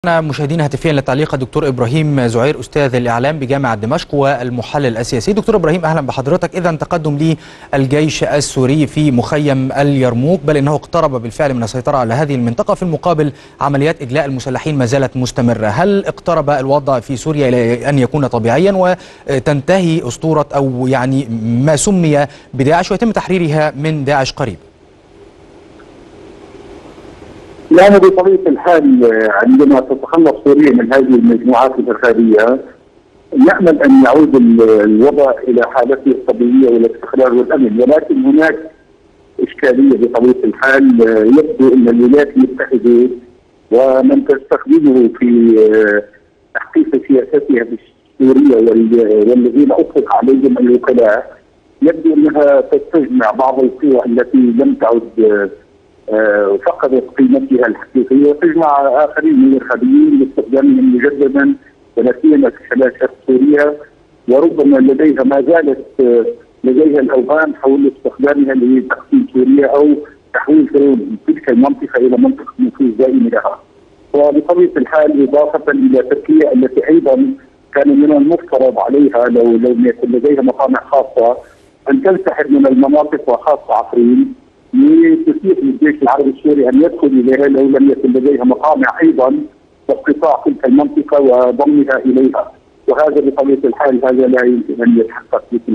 مشاهدين هاتفيا لتعليق الدكتور إبراهيم زعير أستاذ الإعلام بجامعة دمشق والمحلل السياسي. دكتور إبراهيم، أهلا بحضرتك. إذا تقدم للجيش السوري في مخيم اليرموك، بل إنه اقترب بالفعل من السيطرة على هذه المنطقة، في المقابل عمليات إجلاء المسلحين ما زالت مستمرة. هل اقترب الوضع في سوريا إلى أن يكون طبيعيا وتنتهي أسطورة أو يعني ما سمي بداعش ويتم تحريرها من داعش قريب؟ يعني بطبيعة الحال عندما تتخلص سوريا من هذه المجموعات الإرهابية نأمل أن يعود الوضع إلى حالته الطبيعية والاستقرار والأمن، ولكن هناك إشكالية بطبيعة الحال. يبدو أن الولايات المتحدة ومن تستخدمه في تحقيق سياستها في سوريا والذين أطلق عليهم الوكلاء يبدو أنها تستجمع بعض القوى التي لم تعد فقدت قيمتها الحقيقيه وتجمع اخرين من الارهابيين لاستخدامهم مجددا ولا سيما في خلال شرق سوريا، وربما لديها ما زالت لديها الاوهام حول استخدامها لتقسيم سوريا او تحويل تلك المنطقه الى منطقه نفوذ دائم لها. وبطبيعه الحال اضافه الى تركيا التي ايضا كان من المفترض عليها لو لم يكن لديها مصانع خاصه ان تنسحب من المناطق وخاصه عفرين لتسيح للجيش العربي السوري ان يدخل اليها لو لم يكن لديها مقامع ايضا واقتطاع تلك المنطقه وضمها اليها، وهذا بطبيعه الحال هذا لا يمكن ان يتحقق مثل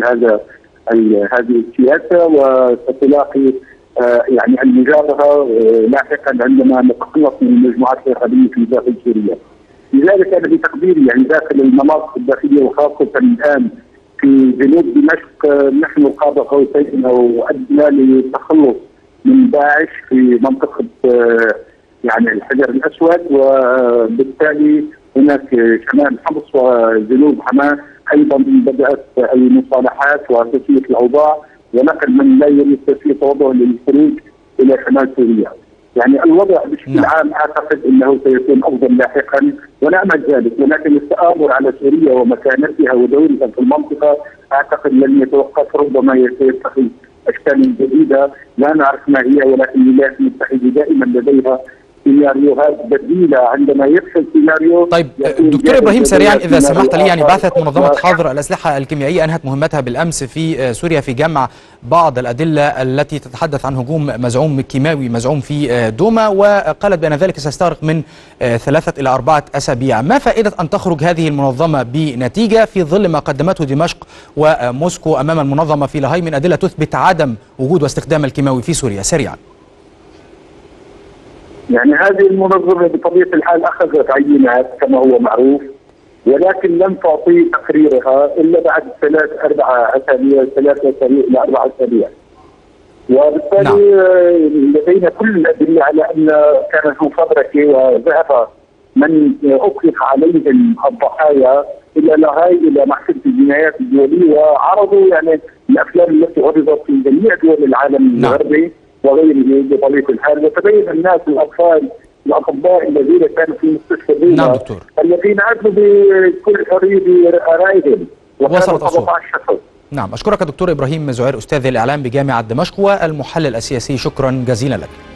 هذه السياسه، وستلاقي يعني المجابهه لاحقا عندما نتخلص من المجموعات الارهابيه في داخل سوريا. لذلك انا بتقديري يعني داخل المناطق الداخليه وخاصه الان في جنوب دمشق نحن قاب قوسين او ادنى للتخلص من داعش في منطقه يعني الحجر الاسود، وبالتالي هناك شمال حمص وجنوب حماه ايضا بدات المصالحات وتسويه الاوضاع ونقل من لا يريد تسويه وضعه للخروج الى شمال سوريا. يعني الوضع بشكل عام اعتقد انه سيكون افضل لاحقا ونامل ذلك، ولكن التآمر على سوريا ومكانتها ودورها في المنطقه اعتقد لن يتوقف، ربما سيتخذ اشكال جديده لا نعرف ما هي، ولكن الولايات المتحده دائما لديها سيناريوهات بديله عندما يفشل سيناريو. طيب دكتور ابراهيم، سريعا اذا سمحت لي، يعني بعثت منظمه حاضر الاسلحه الكيميائيه انهت مهمتها بالامس في سوريا في جمع بعض الادله التي تتحدث عن هجوم مزعوم كيماوي مزعوم في دوما، وقالت بان ذلك سيستغرق من 3 إلى 4 أسابيع. ما فائده ان تخرج هذه المنظمه بنتيجه في ظل ما قدمته دمشق وموسكو امام المنظمه في لاهاي من ادله تثبت عدم وجود واستخدام الكيماوي في سوريا؟ سريعا. يعني هذه المنظمة بطبيعة الحال أخذت عينات كما هو معروف، ولكن لم تعطي تقريرها إلا بعد 3 إلى 4 أسابيع. وبالتالي لدينا كل الأدلة على أن كانت مفبركة، وذهب من أطلق عليهم الضحايا إلى لاهاي إلى محكمة الجنايات الدولية وعرضوا يعني الأفلام التي عرضت في جميع دول العالم الغربي وغيره بطبيعة الحال، وتبين الناس الأطفال الأطباء الذين كانوا في المستشفى دوما الذين أدلوا بكل حرية بآرائهم وصلت 17 شخص. نعم، أشكرك دكتور إبراهيم زعير أستاذ الإعلام بجامعة دمشق والمحلل السياسي، شكرا جزيلا لك.